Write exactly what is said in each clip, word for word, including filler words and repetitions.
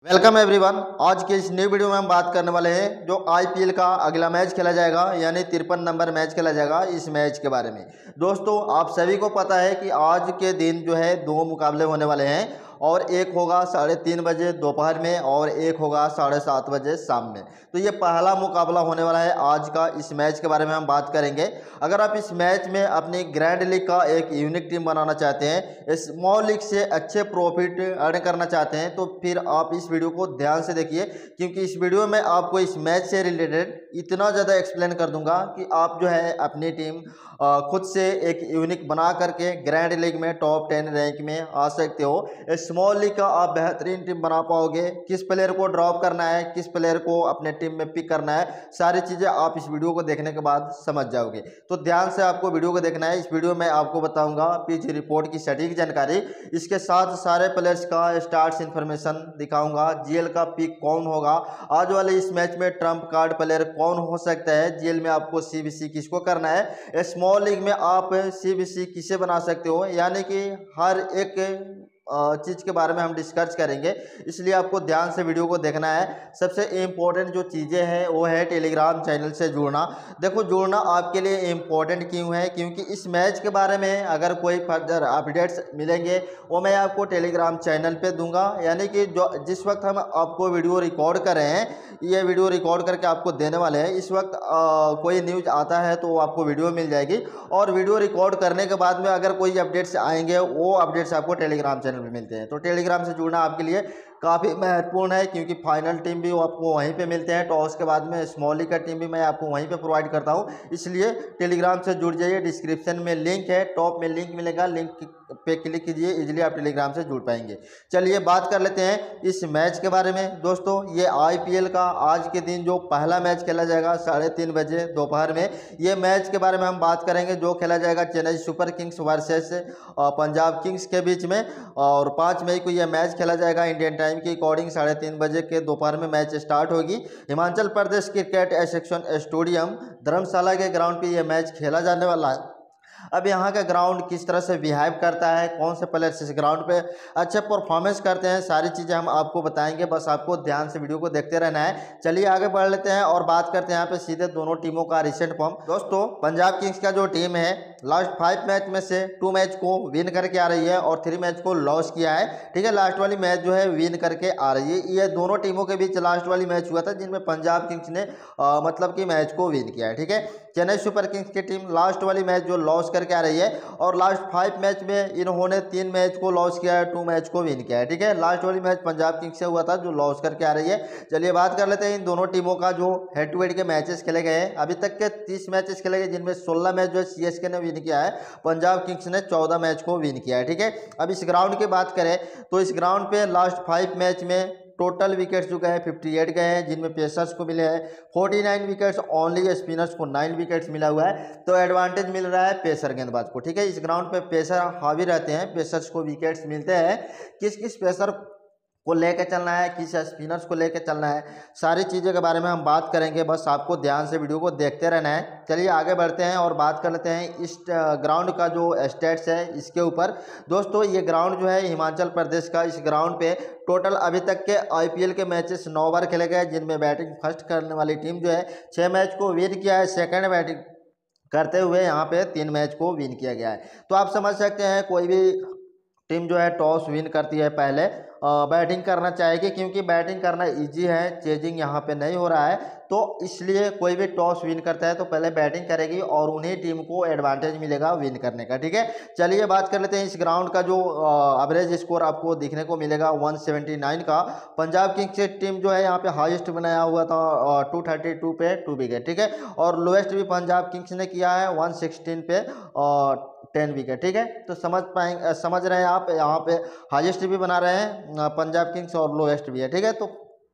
Welcome everyone. आज के इस न्यू वीडियो में हम बात करने वाले हैं जो आईपीएल का अगला मैच खेला जाएगा यानी तिरपन नंबर मैच खेला जाएगा, इस मैच के बारे में। दोस्तों, आप सभी को पता है कि आज के दिन जो है दो मुकाबले होने वाले हैं और एक होगा साढ़े तीन बजे दोपहर में और एक होगा साढ़े सात बजे शाम में। तो ये पहला मुकाबला होने वाला है आज का। इस मैच के बारे में हम बात करेंगे। अगर आप इस मैच में अपनी ग्रैंड लीग का एक यूनिक टीम बनाना चाहते हैं, स्मॉल लीग से अच्छे प्रॉफिट अर्न करना चाहते हैं, तो फिर आप इस वीडियो को ध्यान से देखिए, क्योंकि इस वीडियो में आपको इस मैच से रिलेटेड इतना ज़्यादा एक्सप्लेन कर दूंगा कि आप जो है अपनी टीम खुद से एक यूनिक बना करके ग्रैंड लीग में टॉप टेन रैंक में आ सकते हो। स्मॉल लीग का आप बेहतरीन टीम बना पाओगे। किस प्लेयर को ड्रॉप करना है, किस प्लेयर को अपने टीम में पिक करना है, सारी चीज़ें आप इस वीडियो को देखने के बाद समझ जाओगे। तो ध्यान से आपको वीडियो को देखना है। इस वीडियो में आपको बताऊंगा पिच रिपोर्ट की सटीक जानकारी, इसके साथ सारे प्लेयर्स का स्टार्ट्स इन्फॉर्मेशन दिखाऊंगा। जीएल का पिक कौन होगा, आज वाले इस मैच में ट्रम्प कार्ड प्लेयर कौन हो सकता है, जीएल में आपको सीबीसी किसको करना है, स्मॉल लीग में आप सीबीसी किसे बना सकते हो, यानी कि हर एक चीज़ के बारे में हम डिस्कस करेंगे। इसलिए आपको ध्यान से वीडियो को देखना है। सबसे इम्पोर्टेंट जो चीज़ें हैं वो है टेलीग्राम चैनल से जुड़ना। देखो, जुड़ना आपके लिए इम्पोर्टेंट क्यों है, क्योंकि इस मैच के बारे में अगर कोई फर्दर अपडेट्स मिलेंगे वो मैं आपको टेलीग्राम चैनल पे दूंगा। यानी कि जो जिस वक्त हम आपको वीडियो रिकॉर्ड कर रहे हैं, ये वीडियो रिकॉर्ड करके आपको देने वाले हैं, इस वक्त आ, कोई न्यूज़ आता है तो आपको वीडियो मिल जाएगी, और वीडियो रिकॉर्ड करने के बाद में अगर कोई अपडेट्स आएंगे वो अपडेट्स आपको टेलीग्राम चैनल में मिलते हैं। तो टेलीग्राम से जुड़ना आपके लिए काफ़ी महत्वपूर्ण है, क्योंकि फाइनल टीम भी आपको वहीं पे मिलते हैं। टॉस के बाद में स्मॉल लीग का टीम भी मैं आपको वहीं पे प्रोवाइड करता हूं, इसलिए टेलीग्राम से जुड़ जाइए। डिस्क्रिप्शन में लिंक है, टॉप में लिंक मिलेगा, लिंक पे क्लिक कीजिए, इजीली आप टेलीग्राम से जुड़ पाएंगे। चलिए बात कर लेते हैं इस मैच के बारे में। दोस्तों, ये आईपीएल का आज के दिन जो पहला मैच खेला जाएगा साढ़े तीन बजे दोपहर में, ये मैच के बारे में हम बात करेंगे जो खेला जाएगा Chennai super kings versus Punjab kings के बीच में। और पाँच मई को यह मैच खेला जाएगा इंडियन टाइम के अकॉर्डिंग साढ़े तीन बजे के दोपहर में मैच स्टार्ट होगी। Himachal Pradesh cricket association stadium Dharamshala के ग्राउंड पे यह मैच खेला जाने वाला है। अब यहाँ का ग्राउंड किस तरह से बिहेव करता है, कौन से प्लेयर्स इस ग्राउंड पे अच्छे परफॉर्मेंस करते हैं, सारी चीज़ें हम आपको बताएंगे। बस आपको ध्यान से वीडियो को देखते रहना है। चलिए आगे बढ़ लेते हैं और बात करते हैं यहाँ पे सीधे दोनों टीमों का रिसेंट फॉर्म। दोस्तों, पंजाब किंग्स का जो टीम है लास्ट फाइव मैच में से टू मैच को विन करके आ रही है और थ्री मैच को लॉस किया है। ठीक है, लास्ट वाली मैच जो है विन करके आ रही है। ये दोनों टीमों के बीच लास्ट वाली मैच हुआ था जिनमें पंजाब किंग्स ने आ, मतलब कि मैच को विन किया है। ठीक है, चेन्नई सुपर किंग्स की टीम लास्ट वाली मैच जो लॉस करके आ रही है, और लास्ट फाइव मैच में इन्होंने तीन मैच को लॉस किया है, टू मैच को विन किया है। ठीक है, लास्ट वाली मैच पंजाब किंग्स से हुआ था जो लॉस करके आ रही है। चलिए बात कर लेते हैं इन दोनों टीमों का जो हेड टू हेड के मैचेस खेले गए हैं। अभी तक के तीस मैचेस खेले गए जिनमें सोलह मैच जो है सीएसके ने विन किया है, पंजाब किंग्स ने चौदह मैच को विन किया है। ठीक है, अब इस ग्राउंड की बात करें तो इस ग्राउंड पे लास्ट फाइव मैच में टोटल विकेट्स जो गए हैं अट्ठावन गए हैं, जिनमें पेसर्स को मिले हैं उनचास विकेट्स, ओनली स्पिनर्स को नौ विकेट्स मिला हुआ है। तो एडवांटेज मिल रहा है पेसर गेंदबाज को। ठीक है, इस ग्राउंड पे पेसर हावी रहते हैं, पेसर्स को विकेट्स मिलते हैं। किस किस पेसर को लेके चलना है, किस स्पिनर्स को लेके चलना है, सारी चीज़ों के बारे में हम बात करेंगे। बस आपको ध्यान से वीडियो को देखते रहना है। चलिए आगे बढ़ते हैं और बात कर लेते हैं इस ग्राउंड का जो स्टेट्स है इसके ऊपर। दोस्तों, ये ग्राउंड जो है हिमाचल प्रदेश का, इस ग्राउंड पे टोटल अभी तक के आईपीएल के मैचेस नौ बार खेले गए, जिनमें बैटिंग फर्स्ट करने वाली टीम जो है छः मैच को विन किया है, सेकेंड बैटिंग करते हुए यहाँ पे तीन मैच को विन किया गया है। तो आप समझ सकते हैं कोई भी टीम जो है टॉस विन करती है पहले बैटिंग करना चाहेगी, क्योंकि बैटिंग करना इजी है, चेजिंग यहाँ पे नहीं हो रहा है, तो इसलिए कोई भी टॉस विन करता है तो पहले बैटिंग करेगी और उन्हीं टीम को एडवांटेज मिलेगा विन करने का। ठीक है, चलिए बात कर लेते हैं इस ग्राउंड का जो एवरेज स्कोर आपको दिखने को मिलेगा एक सौ उन्यासी का। पंजाब किंग्स की टीम जो है यहाँ पे हाईएस्ट बनाया हुआ था दो सौ बत्तीस पे टू विकेट। ठीक है, और लोएस्ट भी पंजाब किंग्स ने किया है एक सौ सोलह पे और टेन विकेट। ठीक है, तो समझ पाएंगे, समझ रहे हैं आप, यहाँ पे हाईएस्ट भी बना रहे हैं पंजाब किंग्स और लोएस्ट भी है। ठीक है, तो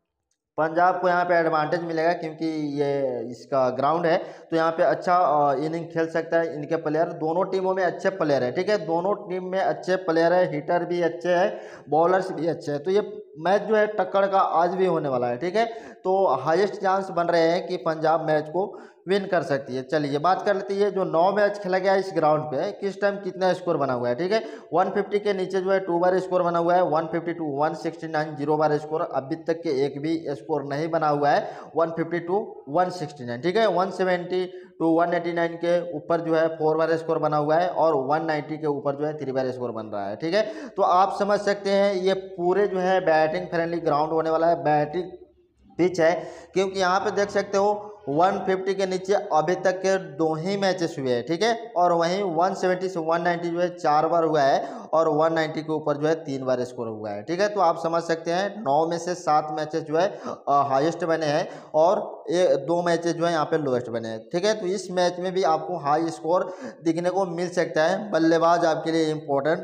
पंजाब को यहाँ पे एडवांटेज मिलेगा क्योंकि ये इसका ग्राउंड है, तो यहाँ पे अच्छा इनिंग खेल सकता है इनके प्लेयर। दोनों टीमों में अच्छे प्लेयर है। ठीक है, दोनों टीम में अच्छे प्लेयर है, हिटर भी अच्छे हैं, बॉलर्स भी अच्छे हैं, तो ये मैच जो है टक्कर का आज भी होने वाला है, ठीक है। तो हाईएस्ट चांस बन रहे हैं कि पंजाब मैच को विन कर सकती है। चलिए बात कर लेती है जो नौ मैच खेला गया इस ग्राउंड पे किस टाइम कितना स्कोर बना हुआ है, ठीक है। एक सौ पचास के नीचे जो है टू बार स्कोर बना हुआ है, एक सौ बावन, एक सौ उनहत्तर जीरो बार स्कोर, अभी तक के एक भी स्कोर नहीं बना हुआ है। एक सौ बावन, एक सौ उनहत्तर, ठीक है। एक सौ सत्तर टू एक सौ नवासी के ऊपर जो है फोर बार स्कोर बना हुआ है और एक सौ नब्बे के ऊपर जो है थ्री बार स्कोर बन रहा है, ठीक है। तो आप समझ सकते हैं ये पूरे जो है बैटिंग फ्रेंडली ग्राउंड होने वाला है, बैटिंग पिच है, क्योंकि यहाँ पे देख सकते हो एक सौ पचास के नीचे अभी तक के दो ही मैचेस हुए हैं, ठीक है। और वहीं एक सौ सत्तर से एक सौ नब्बे जो है चार बार हुआ है और एक सौ नब्बे के ऊपर जो है तीन बार स्कोर हुआ है, ठीक है। तो आप समझ सकते हैं नौ में से सात मैचेस जो है हाईएस्ट बने हैं और ये दो मैचेस जो है यहाँ पे लोएस्ट बने हैं, ठीक है। तो इस मैच में भी आपको हाई स्कोर दिखने को मिल सकता है, बल्लेबाज आपके लिए इम्पोर्टेंट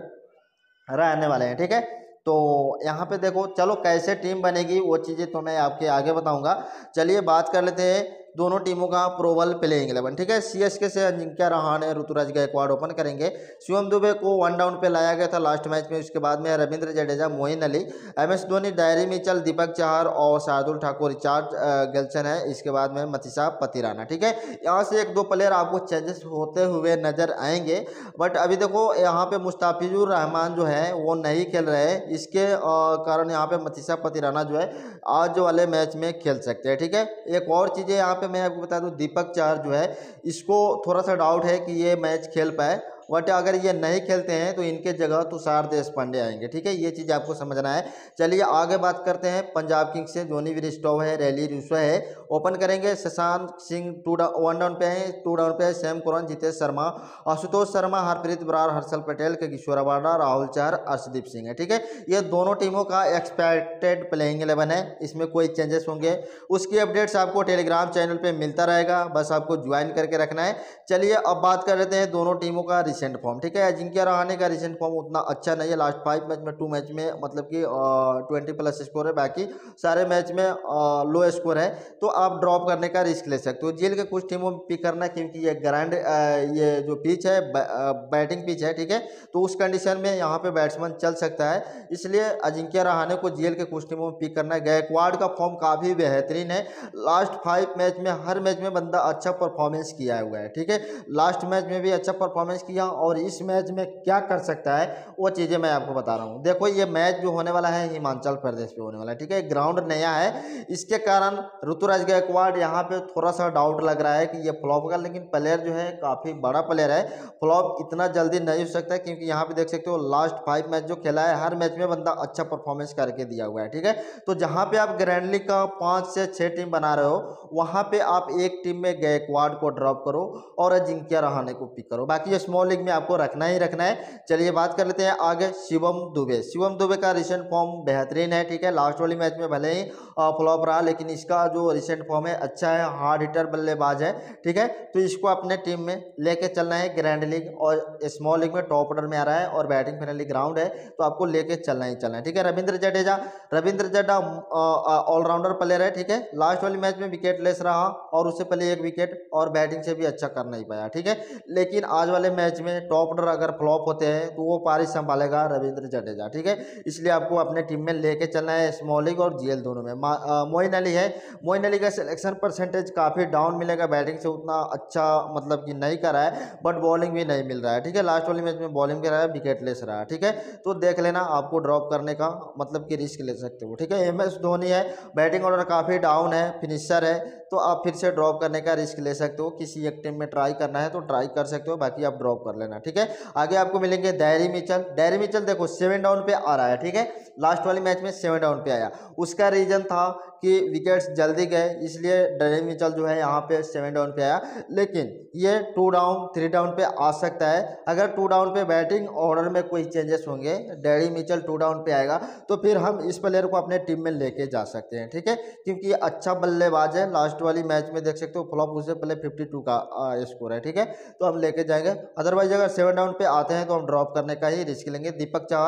रहने वाले हैं, ठीक है। तो यहाँ पे देखो चलो कैसे टीम बनेगी वो चीज़ें तो मैं आपके आगे बताऊंगा। चलिए बात कर लेते हैं दोनों टीमों का प्रोबल प्लेइंग इलेवन, ठीक है। सीएसके से अजिंक्य रहाणे, ऋतुराज गायकवाड़ ओपन करेंगे। शिवम दुबे को वन डाउन पे लाया गया था लास्ट मैच में, उसके बाद में Ravindra Jadeja, Moeen Ali, M S Dhoni, Daryl Mitchell, Deepak Chahar और शार्दुल ठाकुर, रिचार्ड गेल्सन है, इसके बाद में मतीसा पतिराना, ठीक है। यहाँ से एक दो प्लेयर आपको चेंजेस होते हुए नजर आएंगे, बट अभी देखो यहाँ पे मुस्ताफिजुर रहमान जो है वो नहीं खेल रहे हैं, इसके कारण यहाँ पे मतीसा पतिराना जो है आज वाले मैच में खेल सकते हैं, ठीक है। एक और चीज़ें यहाँ पे मैं आपको बता दूं, दीपक चहर जो है इसको थोड़ा सा डाउट है कि ये मैच खेल पाए, बट अगर ये नहीं खेलते हैं तो इनके जगह तुषार देशपांडे आएंगे, ठीक है। ये चीज़ आपको समझना है। चलिए आगे बात करते हैं पंजाब किंग्स से। जोनी विरिस्टो है, रैली रूसो है, ओपन करेंगे। Shashank Singh two one down पे है, टू डाउन पे है Sam Curran, Jitesh Sharma, Ashutosh Sharma, Harpreet Brar, Harshal Patel, Kagiso Rabada, Rahul Chahar, Arshdeep Singh है, ठीक है। ये दोनों टीमों का एक्सपेक्टेड प्लेइंग इलेवन है, इसमें कोई चेंजेस होंगे उसकी अपडेट्स आपको टेलीग्राम चैनल पे मिलता रहेगा, बस आपको ज्वाइन करके रखना है। चलिए अब बात कर लेते हैं दोनों टीमों का रिसेंट फॉर्म, ठीक है। अजिंक्य रहाणे का रिसेंट फॉर्म उतना अच्छा नहीं है, लास्ट फाइव मैच में टू मैच में मतलब कि ट्वेंटी प्लस स्कोर है, बाकी सारे मैच में लो स्कोर है, तो आप ड्रॉप करने का रिस्क ले सकते हो। जेल के कुछ टीमों में पिक करना, क्योंकि ये ग्रैंड ये जो पिच है बैटिंग पिच है, ठीक है। तो उस कंडीशन में यहाँ पे बैट्समैन चल सकता है, इसलिए अजिंक्य रहाणे को जेल के कुछ टीमों में पिक करना है। गायकवाड़ का फॉर्म काफ़ी बेहतरीन है, लास्ट फाइव मैच में हर मैच में बंदा अच्छा परफॉर्मेंस किया हुआ है, ठीक है। लास्ट मैच में भी अच्छा परफॉर्मेंस किया और इस मैच में क्या कर सकता है वो चीज़ें मैं आपको बता रहा हूँ। देखो ये मैच जो होने वाला है हिमाचल प्रदेश पे होने वाला है, ठीक है। ग्राउंड नया है, इसके कारण ऋतुराज गायकवाड़ यहाँ पे थोड़ा सा डाउट लग रहा है कि ये फ्लॉप होगा, लेकिन प्लेयर जो है काफ़ी बड़ा प्लेयर है, फ्लॉप इतना जल्दी नहीं हो सकता, क्योंकि यहाँ पे देख सकते हो लास्ट फाइव मैच जो खेला है हर मैच में बंदा अच्छा परफॉर्मेंस करके दिया हुआ है, ठीक है। तो जहाँ पे आप ग्रैंड लीग का पाँच से छः टीम बना रहे हो, वहाँ पे आप एक टीम में गायकवाड़ को ड्रॉप करो और अजिंक्य रहाणे को पिक करो, बाकी स्मॉल लीग में आपको रखना ही रखना है। चलिए बात कर लेते हैं आगे शिवम दुबे। शिवम दुबे का रिसेंट फॉर्म बेहतरीन है, ठीक है। लास्ट वाली मैच में भले ही फ्लॉप रहा, लेकिन इसका जो रिसेंट फॉर्म है अच्छा है, हार्ड हिटर बल्लेबाज है, ठीक है। तो इसको अपने टीम में लेके चलना है। ग्रैंड लीग और स्मॉल लीग में टॉप ऑर्डर में आ रहा है और बैटिंग फ्रेंडली ग्राउंड है, तो आपको लेके चलना ही चलना है, ठीक है। रविंद्र जडेजा, रविंद्र जडेजा ऑलराउंडर प्लेयर है, ठीक है। लास्ट वाली मैच में विकेट लेस रहा और उससे पहले एक विकेट और बैटिंग से भी अच्छा कर नहीं पाया, ठीक है। लेकिन आज वाले मैच में टॉप ऑर्डर अगर फ्लॉप होते हैं तो वो पारी संभालेगा रविंद्र जडेजा, ठीक है। इसलिए आपको अपने टीम में लेके चलना है स्मॉल लीग और जीएल दोनों में। मोइन अली है, मोइन अली का सिलेक्शन परसेंटेज काफ़ी डाउन मिलेगा, बैटिंग से उतना अच्छा मतलब कि नहीं कर रहा है, बट बॉलिंग भी नहीं मिल रहा है, ठीक है। लास्ट वाली मैच में बॉलिंग कर रहा है, विकेट लेस रहा है, ठीक है। तो देख लेना, आपको ड्रॉप करने का मतलब कि रिस्क ले सकते हो, ठीक है। एम एस धोनी है, बैटिंग ऑर्डर काफ़ी डाउन है, फिनिशर है, तो आप फिर से ड्रॉप करने का रिस्क ले सकते हो। किसी एक टीम में ट्राई करना है तो ट्राई कर सकते हो, बाकी आप ड्रॉप कर लेना, ठीक है। आगे आपको मिलेंगे डायरी मिचल। डायरी मिचल देखो सेवन डाउन पे आ रहा है, ठीक है। लास्ट वाली मैच में सेवन डाउन पे आया, उसका रीजन था कि विकेट्स जल्दी गए, इसलिए डायरी मिचल जो है यहाँ पे सेवन डाउन पे आया, लेकिन ये टू डाउन थ्री डाउन पे आ सकता है। अगर टू डाउन पे बैटिंग ऑर्डर में कोई चेंजेस होंगे, डायरी मिचल टू डाउन पे आएगा, तो फिर हम इस प्लेयर को अपने टीम में लेके जा सकते हैं, ठीक है, क्योंकि ये अच्छा बल्लेबाज है। लास्ट वाली मैच में देख सकते हो फ्लॉप उससे पहले फिफ्टी टू का स्कोर है, ठीक है। तो हम लेके जाएंगे, अदरवाइज अगर सेवन डाउन पे आते हैं तो हम ड्रॉप करने का ही रिस्क लेंगे। दीपक चहर,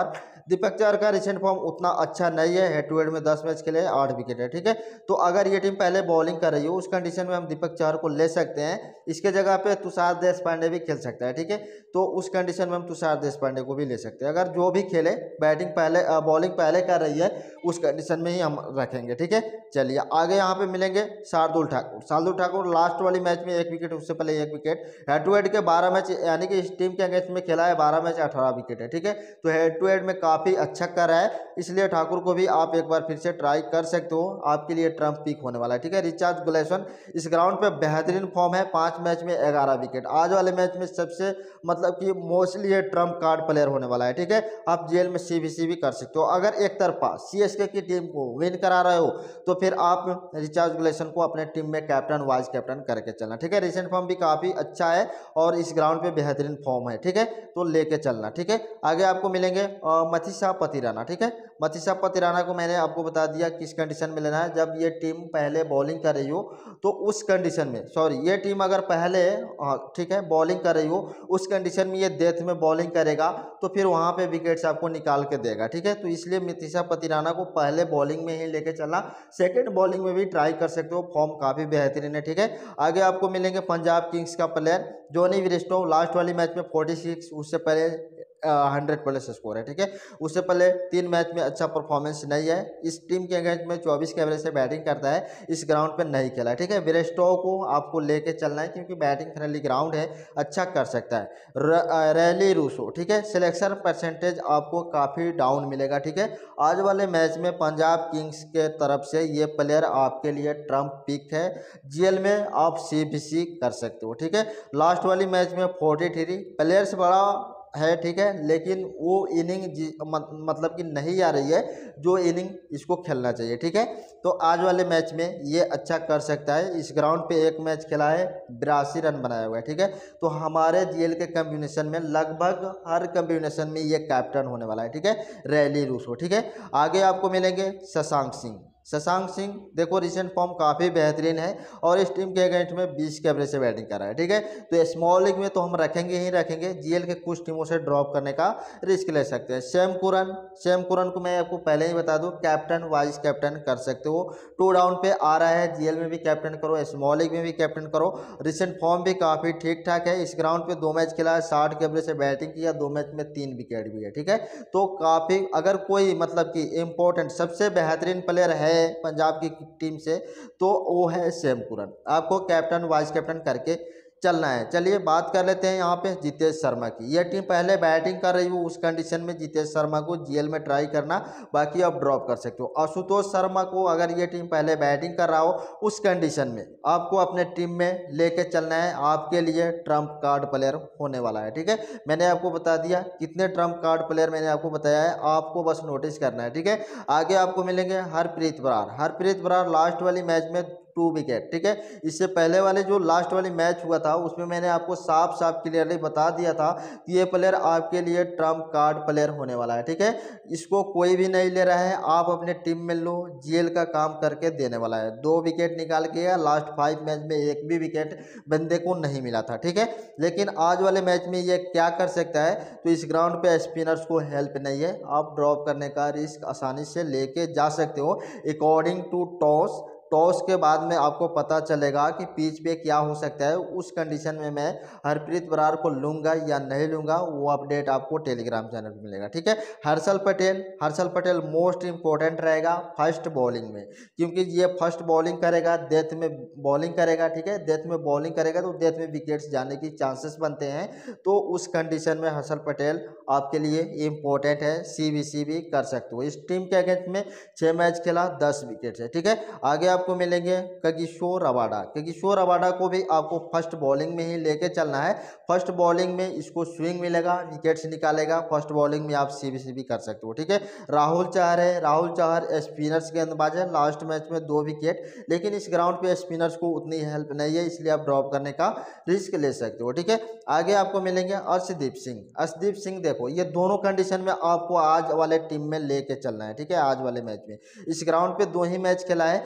दीपक चहर का रिसेंट फॉर्म उतना अच्छा नहीं है, हेड टू हेड में दस मैच खेले आठ विकेट है, ठीक है। तो अगर ये टीम पहले बॉलिंग कर रही हो उस कंडीशन में हम दीपक चहर को ले सकते हैं, इसके जगह पे तुषार देशपांडे भी खेल सकता है, ठीक है। तो उस कंडीशन में हम तुषार देशपांडे को भी ले सकते हैं, अगर जो भी खेले बैटिंग पहले बॉलिंग पहले कर रही है उस कंडीशन में ही हम रखेंगे, ठीक है। चलिए आगे यहाँ पे मिलेंगे शार्दुल ठाकुर। शार्दुल ठाकुर लास्ट वाली मैच में एक विकेट, उससे पहले एक विकेट, हेड टू हेड के बारह मैच यानी कि इस टीम के अगेंस्ट में खेला है बारह मैच अठारह विकेट है, ठीक है। तो हेड टू हेड में काफ़ी अच्छा कर रहा है, इसलिए ठाकुर को भी आप एक बार फिर से ट्राई कर सकते हो, आपके लिए ट्रम्प पिक होने वाला है, ठीक है। रिचार्ड गुलेसन इस ग्राउंड पे बेहतरीन फॉर्म है, पाँच मैच में ग्यारह विकेट, आज वाले मैच में सबसे मतलब कि मोस्टली ये ट्रम्प कार्ड प्लेयर होने वाला है, ठीक है। आप जेल में सीबीसी भी कर सकते हो, अगर एक तरफा सीएसके की टीम को विन करा रहे हो तो फिर आप रिचार्ड गुलेसन को अपने टीम में कैप्टन वाइस कैप्टन करके चलना, ठीक है। रिसेंट फॉर्म भी काफ़ी अच्छा है और इस ग्राउंड पे बेहतरीन फॉर्म है, ठीक है, तो लेके चलना, ठीक है। आगे आपको मिलेंगे मथीसा पतिराना, ठीक है। मथीसा पतिराना को मैंने आपको बता दिया किस कंडीशन में लेना है, जब ये टीम पहले बॉलिंग कर रही हो तो उस कंडीशन में, सॉरी ये टीम अगर पहले ठीक है बॉलिंग कर रही हो उस कंडीशन में ये डेथ में बॉलिंग करेगा तो फिर वहाँ पे विकेट्स आपको निकाल के देगा, ठीक है। तो इसलिए मथीसा पतिराना को पहले बॉलिंग में ही लेके चलना, सेकेंड बॉलिंग में भी ट्राई कर सकते हो, फॉर्म काफ़ी बेहतरीन है, ठीक है। आगे आपको मिलेंगे पंजाब किंग्स का प्लेयर जॉनी ब्रिस्टो, लास्ट वाली मैच में फोर्टी सिक्स, उससे पहले हंड्रेड प्लस स्कोर है, ठीक है। उससे पहले तीन मैच में अच्छा परफॉर्मेंस नहीं है, इस टीम के अगेंस्ट में चौबीस के एवरेज से बैटिंग करता है, इस ग्राउंड पे नहीं खेला है, ठीक है। ब्रिस्टो को आपको लेके चलना है क्योंकि बैटिंग फ्रेंडली ग्राउंड है, अच्छा कर सकता है। रैली रूसो, ठीक है, सिलेक्शन परसेंटेज आपको काफ़ी डाउन मिलेगा, ठीक है। आज वाले मैच में पंजाब किंग्स के तरफ से ये प्लेयर आपके लिए ट्रम्प पिक है, जीएल में आप सी बी सी कर सकते हो, ठीक है। लास्ट वाली मैच में फोर्टी थ्री प्लेयर्स बड़ा है, ठीक है, लेकिन वो इनिंग मतलब कि नहीं आ रही है जो इनिंग इसको खेलना चाहिए, ठीक है। तो आज वाले मैच में ये अच्छा कर सकता है, इस ग्राउंड पे एक मैच खेला है बिरासी रन बनाया हुआ है, ठीक है। तो हमारे जीएल के कम्बिनेशन में लगभग हर कम्बिनेशन में ये कैप्टन होने वाला है, ठीक है, रैली रूसो, ठीक है। आगे आपको मिलेंगे शशांक सिंह। शशांक सिंह देखो रिसेंट फॉर्म काफ़ी बेहतरीन है और इस टीम के अगेंस्ट में बीस के एवरेज से बैटिंग कर रहा है, ठीक है। तो स्मॉल लीग में तो हम रखेंगे ही रखेंगे, जीएल के कुछ टीमों से ड्रॉप करने का रिस्क ले सकते हैं। शैम कुरन, शैम कुरन को मैं आपको पहले ही बता दूं कैप्टन वाइस कैप्टन कर सकते हो, टू डाउन पे आ रहा है, जीएल में भी कैप्टन करो, स्मॉल लीग में भी कैप्टन करो, रिसेंट फॉर्म भी काफ़ी ठीक ठाक है, इस ग्राउंड पे दो मैच खेला है, साठ के एवरेज से बैटिंग किया, दो मैच में तीन विकेट भी है, ठीक है। तो काफ़ी अगर कोई मतलब कि इम्पोर्टेंट सबसे बेहतरीन प्लेयर है पंजाब की टीम से तो वो है शैम कुरन, आपको कैप्टन वाइस कैप्टन करके चलना है। चलिए बात कर लेते हैं यहाँ पे जितेश शर्मा की, यह टीम पहले बैटिंग कर रही हो उस कंडीशन में जितेश शर्मा को जीएल में ट्राई करना, बाकी आप ड्रॉप कर सकते हो। आशुतोष शर्मा को अगर ये टीम पहले बैटिंग कर रहा हो उस कंडीशन में आपको अपने टीम में लेके चलना है, आपके लिए ट्रम्प कार्ड प्लेयर होने वाला है, ठीक है। मैंने आपको बता दिया कितने ट्रम्प कार्ड प्लेयर मैंने आपको बताया है, आपको बस नोटिस करना है, ठीक है। आगे आपको मिलेंगे हरप्रीत बरार। हरप्रीत बरार लास्ट वाली मैच में टू विकेट, ठीक है। इससे पहले वाले जो लास्ट वाली मैच हुआ था उसमें मैंने आपको साफ साफ क्लियरली बता दिया था कि ये प्लेयर आपके लिए ट्रम्प कार्ड प्लेयर होने वाला है, ठीक है। इसको कोई भी नहीं ले रहा है, आप अपने टीम में लो, जीएल का काम करके देने वाला है। दो विकेट निकाल के गया, लास्ट फाइव मैच में एक भी विकेट बंदे को नहीं मिला था, ठीक है। लेकिन आज वाले मैच में ये क्या कर सकता है, तो इस ग्राउंड पे स्पिनर्स को हेल्प नहीं है, आप ड्रॉप करने का रिस्क आसानी से लेके जा सकते हो। अकॉर्डिंग टू टॉस टॉस के बाद में आपको पता चलेगा कि पिच पे क्या हो सकता है, उस कंडीशन में मैं हरप्रीत बरार को लूँगा या नहीं लूँगा वो अपडेट आपको टेलीग्राम चैनल पर मिलेगा, ठीक है। हर्षल पटेल, हर्षल पटेल मोस्ट इंपॉर्टेंट रहेगा फर्स्ट बॉलिंग में, क्योंकि ये फर्स्ट बॉलिंग करेगा, डेथ में बॉलिंग करेगा, ठीक है। डेथ में बॉलिंग करेगा तो डेथ में विकेट्स जाने की चांसेस बनते हैं, तो उस कंडीशन में हर्षल पटेल आपके लिए इम्पोर्टेंट है, सी बी सी भी कर सकते हो। इस टीम के अगेंस्ट में छः मैच खेला, दस विकेट है, ठीक है। आगे आपको मिलेंगे कगिसो रबाडा। कगिसो रबाडा को भी आपको फर्स्ट बॉलिंग में ही लेके चलना है, फर्स्ट बॉलिंग में इसको स्विंग मिलेगा, विकेट्स निकालेगा, फर्स्ट बॉलिंग में आप सीबीसी भी कर सकते हो, ठीक है। राहुल चहर है, राहुल चहर स्पिनर्स गेंदबाज है, लास्ट मैच में दो विकेट, लेकिन इस ग्राउंड पे स्पिनर्स को उतनी हेल्प नहीं है, इसलिए आप ड्रॉप करने का रिस्क ले सकते हो, ठीक है। आगे आपको मिलेंगे अर्शदीप सिंह। अर्शदीप सिंह देखो ये दोनों कंडीशन में आपको आज वाले टीम में लेके चलना है, ठीक है। आज वाले मैच में इस ग्राउंड पे दो ही मैच खेला है और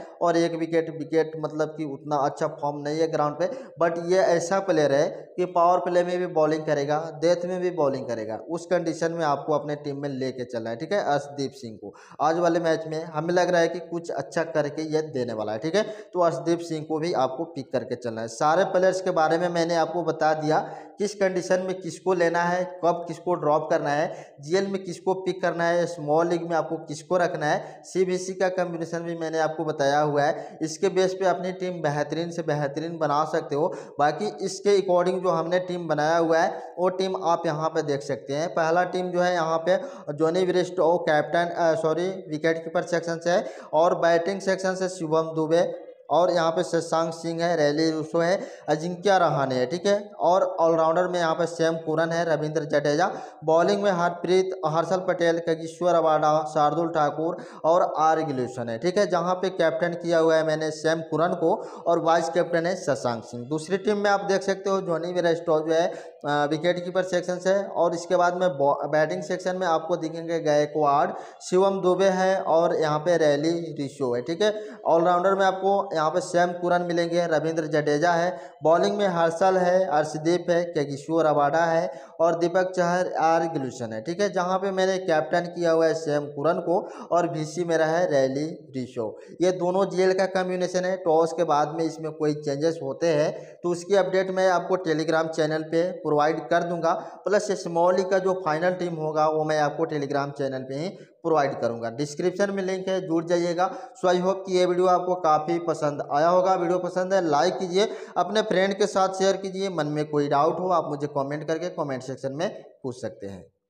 एक विकेट विकेट मतलब कि उतना अच्छा फॉर्म नहीं है ग्राउंड पे, बट ये ऐसा प्लेयर है कि पावर प्ले में भी बॉलिंग करेगा, डेथ में भी बॉलिंग करेगा। उस कंडीशन में आपको अपने टीम में लेके चलना है, ठीक है। अर्शदीप सिंह को आज वाले मैच में हमें लग रहा है कि कुछ अच्छा करके ये देने वाला है, ठीक है। तो अर्शदीप सिंह को भी आपको पिक करके चलना है। सारे प्लेयर्स के बारे में मैंने आपको बता दिया, किस कंडीशन में किसको लेना है, कब किसको ड्रॉप करना है, जीएल में किसको पिक करना है, स्मॉल लीग में आपको किसको रखना है, सीबीसी का कॉम्बिनेशन भी मैंने आपको बताया हुआ है। इसके बेस पे अपनी टीम बेहतरीन से बेहतरीन बना सकते हो। बाकी इसके अकॉर्डिंग जो हमने टीम बनाया हुआ है वो टीम आप यहाँ पे देख सकते हैं। पहला टीम जो है यहाँ पे Jonny Bairstow captain sorry wicket keeper section से है, और बैटिंग सेक्शन से शिवम दुबे, और यहाँ पे शशांक सिंह है, रैली रूसो है, अजिंक्य रहाणे है, ठीक है। और ऑलराउंडर में यहाँ पे सैम कुरन है, रविंद्र जडेजा। बॉलिंग में हरप्रीत हर्षल पटेल, कगिश्वर अवाडा, शार्दुल ठाकुर और आर गिलूसन है, ठीक है। जहाँ पे कैप्टन किया हुआ है मैंने सैम कुरन को, और वाइस कैप्टन है शशांक सिंह। दूसरी टीम में आप देख सकते हो जॉनी ब्रिस्टो जो है विकेट कीपर सेक्शन से, और इसके बाद में बैटिंग सेक्शन में आपको दिखेंगे गायकवाड़, शिवम दुबे है, और यहाँ पे रैली रिशो है, ठीक है। ऑलराउंडर में आपको यहाँ पे सैम कुरन मिलेंगे, रविंद्र जडेजा है। बॉलिंग में हर्षल है, अर्शदीप है, केगिश्वर अवाडा है, और दीपक चहर, आर गिलूसन है, ठीक है। जहाँ पे मैंने कैप्टन किया हुआ है सैम कुरन को, और वीसी मेरा है रैली रिशो। ये दोनों जीएल का कॉम्बिनेशन है। टॉस के बाद में इसमें कोई चेंजेस होते हैं तो उसकी अपडेट मैं आपको टेलीग्राम चैनल पे प्रोवाइड कर दूंगा, प्लस स्मॉल लीग का जो फाइनल टीम होगा वो मैं आपको टेलीग्राम चैनल पे ही प्रोवाइड करूंगा। डिस्क्रिप्शन में लिंक है, जुड़ जाइएगा। सो आई होप कि ये वीडियो आपको काफ़ी पसंद आया होगा। वीडियो पसंद है लाइक कीजिए, अपने फ्रेंड के साथ शेयर कीजिए। मन में कोई डाउट हो आप मुझे कमेंट करके कमेंट सेक्शन में पूछ सकते हैं।